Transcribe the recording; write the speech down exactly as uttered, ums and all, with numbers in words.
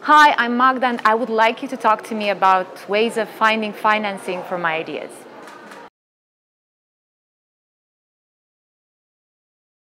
Hi, I'm Magda, and I would like you to talk to me about ways of finding financing for my ideas.